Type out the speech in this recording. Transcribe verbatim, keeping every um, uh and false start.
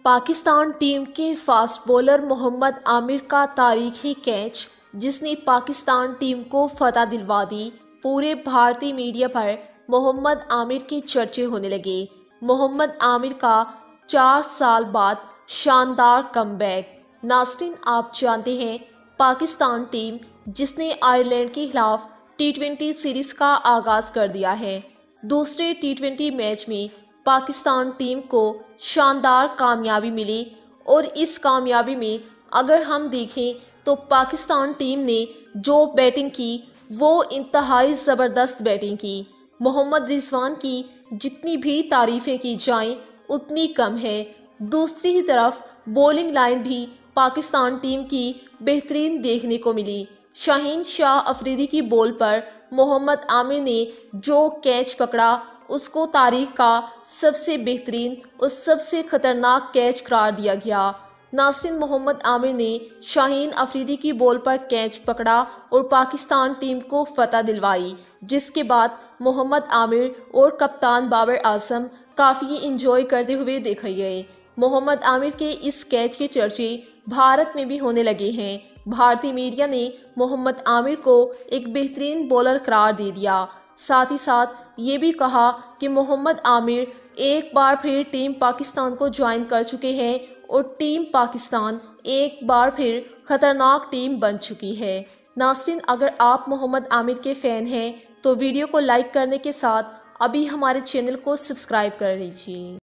Pakistan team के fast bowler Mohammad Aamir का तारीखी कैच जिसने पाकिस्तान टीम को फतह दिलवा दी। पूरे भारतीय मीडिया पर मोहम्मद आमिर के चर्चे होने लगे। मोहम्मद आमिर का चार साल बाद शानदार कमबैक। नाज़रीन, आप जानते हैं पाकिस्तान टीम जिसने आयरलैंड के खिलाफ टी ट्वेंटी सीरीज का आगाज़ कर दिया है। दूसरे टी ट्वेंटी मैच में पाकिस्तान टीम को शानदार कामयाबी मिली और इस कामयाबी में अगर हम देखें तो पाकिस्तान टीम ने जो बैटिंग की वो इंतहाई ज़बरदस्त बैटिंग की। मोहम्मद रिजवान की जितनी भी तारीफ़ें की जाएं उतनी कम है। दूसरी ही तरफ बॉलिंग लाइन भी पाकिस्तान टीम की बेहतरीन देखने को मिली। शाहीन शाह अफरीदी की बॉल पर मोहम्मद आमिर ने जो कैच पकड़ा उसको तारीख का सबसे बेहतरीन और सबसे ख़तरनाक कैच करार दिया गया। नाज़रीन, मोहम्मद आमिर ने शाहीन अफरीदी की बॉल पर कैच पकड़ा और पाकिस्तान टीम को फतह दिलवाई, जिसके बाद मोहम्मद आमिर और कप्तान बाबर आजम काफ़ी इंजॉय करते हुए देखे गए। मोहम्मद आमिर के इस कैच के चर्चे भारत में भी होने लगे हैं। भारतीय मीडिया ने मोहम्मद आमिर को एक बेहतरीन बॉलर करार दे दिया। साथ ही साथ ये भी कहा कि मोहम्मद आमिर एक बार फिर टीम पाकिस्तान को ज्वाइन कर चुके हैं और टीम पाकिस्तान एक बार फिर ख़तरनाक टीम बन चुकी है। नाज़रीन, अगर आप मोहम्मद आमिर के फ़ैन हैं तो वीडियो को लाइक करने के साथ अभी हमारे चैनल को सब्सक्राइब कर लीजिए।